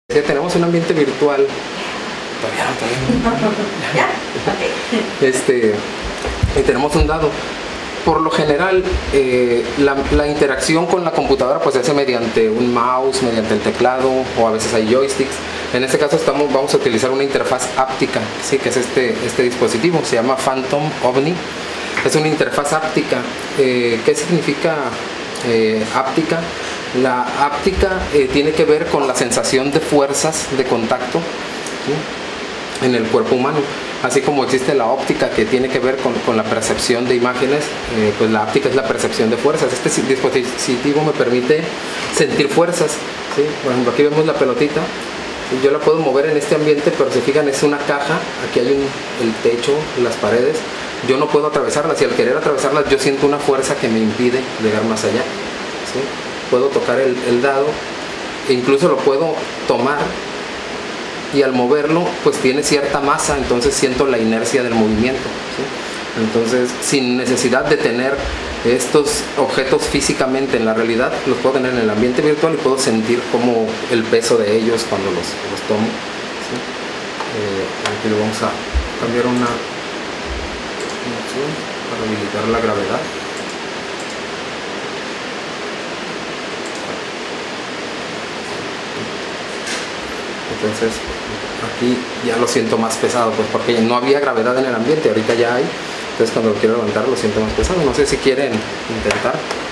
Tenemos un ambiente virtual. Y tenemos un dado. Por lo general, la interacción con la computadora pues se hace mediante un mouse, mediante el teclado, o a veces hay joysticks. En este caso vamos a utilizar una interfaz áptica, ¿sí? Que es este dispositivo, se llama Phantom OVNI. Es una interfaz áptica. ¿Qué significa áptica? La áptica tiene que ver con la sensación de fuerzas de contacto, ¿sí? En el cuerpo humano. Así como existe la óptica, que tiene que ver con la percepción de imágenes, pues la áptica es la percepción de fuerzas. Este dispositivo me permite sentir fuerzas, ¿sí? Por ejemplo, aquí vemos la pelotita. Yo la puedo mover en este ambiente, pero si fijan es una caja. Aquí hay el techo, las paredes. Yo no puedo atravesarlas, y al querer atravesarlas yo siento una fuerza que me impide llegar más allá, ¿sí? Puedo tocar el dado, e incluso lo puedo tomar, y al moverlo pues tiene cierta masa, entonces siento la inercia del movimiento, ¿sí? Entonces, sin necesidad de tener estos objetos físicamente en la realidad, los puedo tener en el ambiente virtual y puedo sentir como el peso de ellos cuando los tomo, ¿sí? Aquí lo vamos a cambiar una opción para habilitar la gravedad. Entonces aquí ya lo siento más pesado, pues porque no había gravedad en el ambiente, ahorita ya hay. Entonces cuando lo quiero levantar lo siento más pesado. No sé si quieren intentar.